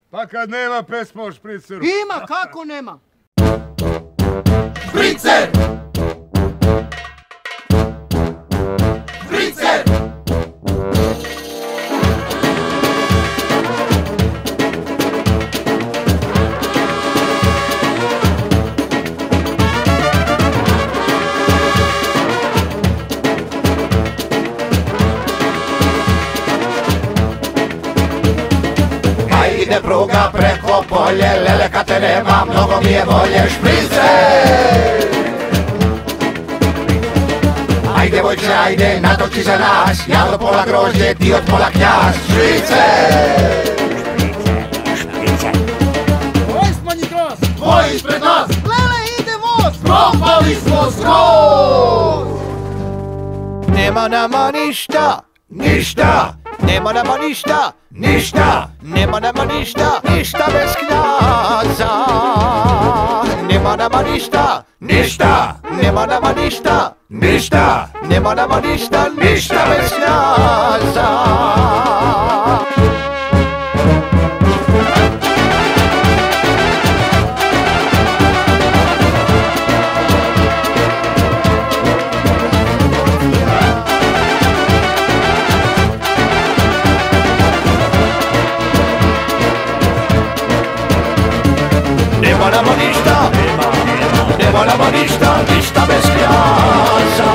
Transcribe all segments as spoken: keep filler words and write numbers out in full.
Pa kad nema pesma o Spriceru. Ima, kako nema? Spricer! Spricer! Ide pruga preko polje, lele kad te nema, mnogo mi je bolje. Spricer! Ajde vojče, ajde, natoči za nas, ja do pola grožđe, ti od pola knjaz. Spricer! Tvoj smanji glas! Tvoj ispred nas! Lele, ide voz! Propali smo skroz! Nema nama ništa, ništa! Nema nama ništa, ništa! Nema nama ništa, ništa bez knjaza! Nema nama ništa, ništa! Nema nama ništa, ništa! Nema nama ništa, ništa bez knjaza! Nema nama ništa, nema nama ništa, ništa bez knjaza.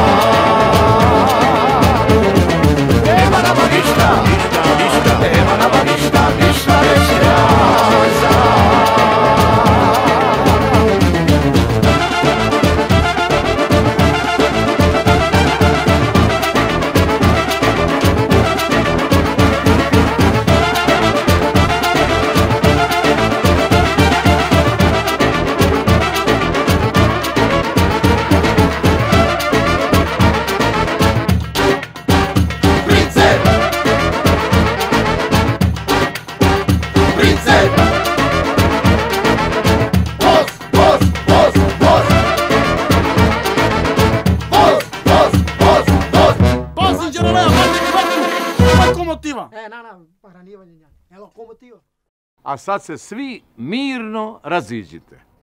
Nema nama ništa, nema nama ništa, ništa bez knjaza. E, na, na, paranivanje nja. E, lokomotiva. A sad se svi mirno raziđite.